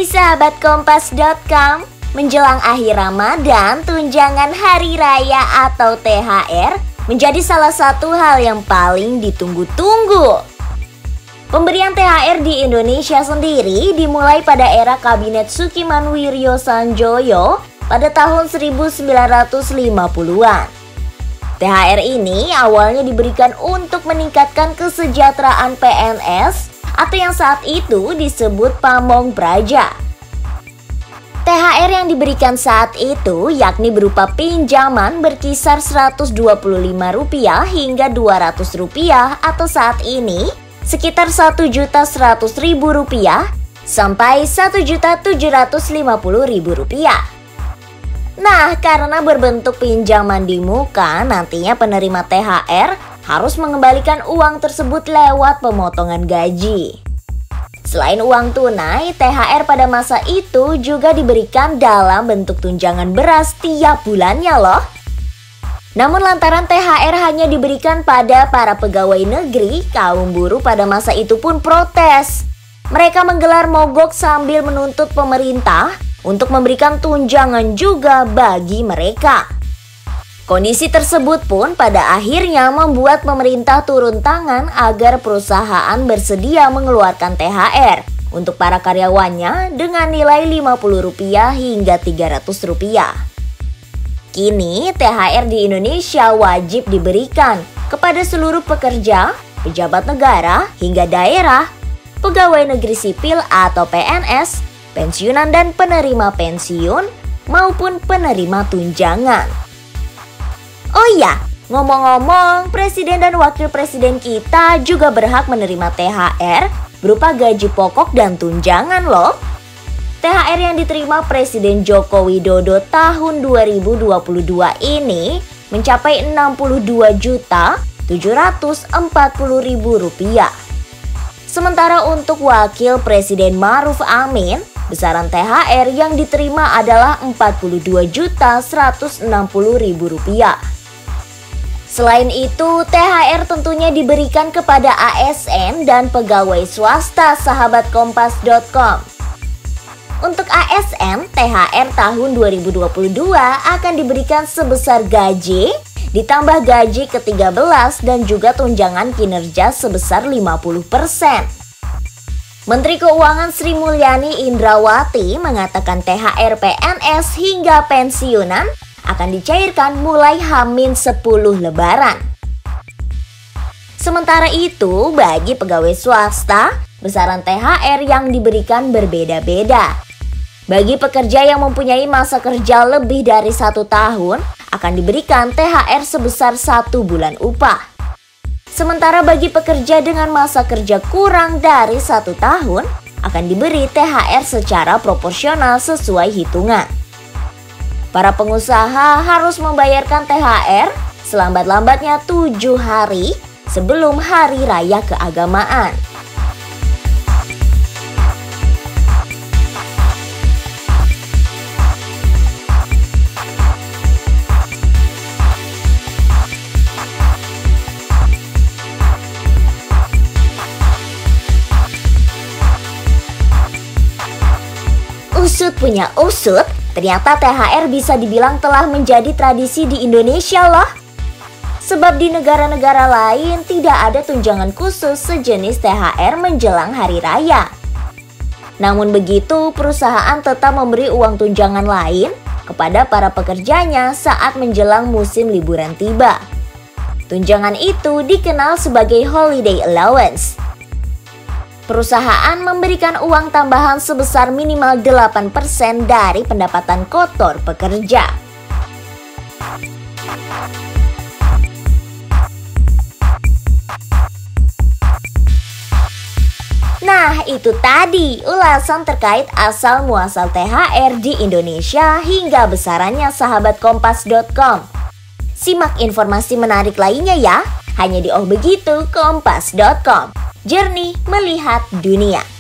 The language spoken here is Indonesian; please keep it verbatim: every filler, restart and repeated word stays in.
sahabat kompas dot com, menjelang akhir Ramadan, tunjangan hari raya atau T H R menjadi salah satu hal yang paling ditunggu-tunggu. Pemberian T H R di Indonesia sendiri dimulai pada era Kabinet Sukimanwiryo Sanjoyo pada tahun seribu sembilan ratus lima puluhan. T H R ini awalnya diberikan untuk meningkatkan kesejahteraan P N S atau yang saat itu disebut pamong praja. T H R yang diberikan saat itu yakni berupa pinjaman berkisar seratus dua puluh lima rupiah hingga dua ratus rupiah atau saat ini sekitar satu juta seratus ribu rupiah sampai satu juta tujuh ratus lima puluh ribu rupiah. Nah, karena berbentuk pinjaman di muka, nantinya penerima T H R harus mengembalikan uang tersebut lewat pemotongan gaji. Selain uang tunai, T H R pada masa itu juga diberikan dalam bentuk tunjangan beras tiap bulannya loh. Namun lantaran T H R hanya diberikan pada para pegawai negeri, kaum buruh pada masa itu pun protes. Mereka menggelar mogok sambil menuntut pemerintah untuk memberikan tunjangan juga bagi mereka. Kondisi tersebut pun pada akhirnya membuat pemerintah turun tangan agar perusahaan bersedia mengeluarkan T H R untuk para karyawannya dengan nilai lima puluh rupiah hingga tiga ratus rupiah. Kini T H R di Indonesia wajib diberikan kepada seluruh pekerja, pejabat negara hingga daerah, pegawai negeri sipil atau P N S, pensiunan dan penerima pensiun maupun penerima tunjangan. Oh iya, ngomong-ngomong, presiden dan wakil presiden kita juga berhak menerima T H R berupa gaji pokok dan tunjangan loh. T H R yang diterima Presiden Joko Widodo tahun dua ribu dua puluh dua ini mencapai enam puluh dua juta tujuh ratus empat puluh ribu rupiah. Sementara untuk wakil Presiden Ma'ruf Amin, besaran T H R yang diterima adalah empat puluh dua juta seratus enam puluh ribu rupiah. Selain itu, T H R tentunya diberikan kepada A S N dan pegawai swasta sahabat kompas dot com. Untuk A S N, T H R tahun dua ribu dua puluh dua akan diberikan sebesar gaji, ditambah gaji ke tiga belas dan juga tunjangan kinerja sebesar lima puluh persen. Menteri Keuangan Sri Mulyani Indrawati mengatakan T H R P N S hingga pensiunan akan dicairkan mulai H minus sepuluh Lebaran. Sementara itu, bagi pegawai swasta, besaran T H R yang diberikan berbeda-beda. Bagi pekerja yang mempunyai masa kerja lebih dari satu tahun, akan diberikan T H R sebesar satu bulan upah. Sementara bagi pekerja dengan masa kerja kurang dari satu tahun, akan diberi T H R secara proporsional sesuai hitungan. Para pengusaha harus membayarkan T H R selambat-lambatnya tujuh hari sebelum Hari Raya Keagamaan. Usut punya usut, ternyata T H R bisa dibilang telah menjadi tradisi di Indonesia loh. Sebab di negara-negara lain tidak ada tunjangan khusus sejenis T H R menjelang hari raya. Namun begitu, perusahaan tetap memberi uang tunjangan lain kepada para pekerjanya saat menjelang musim liburan tiba. Tunjangan itu dikenal sebagai holiday allowance. Perusahaan memberikan uang tambahan sebesar minimal delapan persen dari pendapatan kotor pekerja. Nah, itu tadi ulasan terkait asal-muasal T H R di Indonesia hingga besarannya sahabat kompas dot com. Simak informasi menarik lainnya ya, hanya di Oh Begitu Kompas dot com. Jernih melihat dunia.